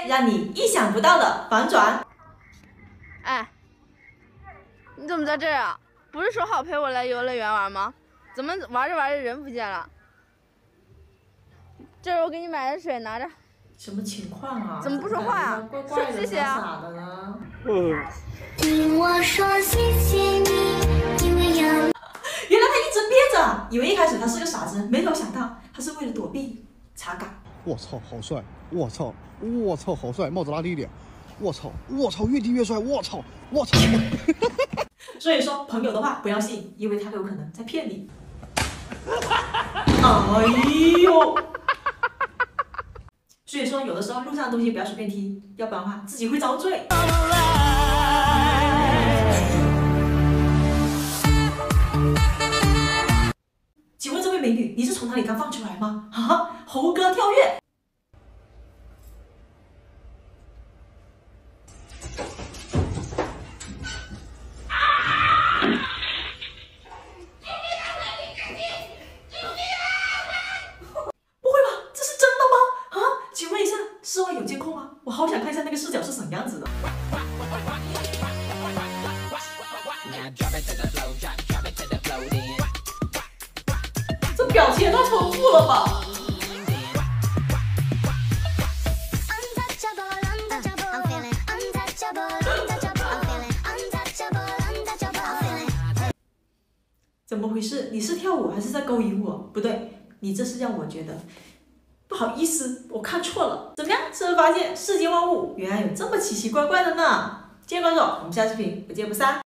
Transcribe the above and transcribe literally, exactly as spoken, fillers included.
些让你意想不到的反转。 哎，你怎么在这儿啊？不是说好陪我来游乐园玩吗？怎么玩着玩着人不见了？这是我给你买的水，拿着。 什么情况啊？ 怎么不说话呀？ 怪怪的， 说谢谢啊。 傻傻的呢。 嗯。 听我说谢谢你，因为有。 原来他一直憋着，以为一开始他是个傻子，没有想到他是为了躲避查岗。 我操，好帅！我操，我操，好帅！帽子拉低一点。我操，我操，越低越帅！我操，我操！ 所以说，朋友的话不要信，因为他有可能在骗你。哎呦！所以说，有的时候路上的东西不要随便踢，要不然的话自己会遭罪。请问这位美女，你是从哪里刚放出来吗？啊，猴哥跳跃！不会吧？这是真的吗？啊，请问一下，室外有监控吗？我好想看一下那个视角是什么样子的。这表情也太丰富了吧！怎么回事？你是跳舞还是在勾引我？不对，你这是让我觉得不好意思，我看错了。怎么样？是不是发现世间万物原来有这么奇奇怪怪的呢？谢谢关注，我们下视频不见不散。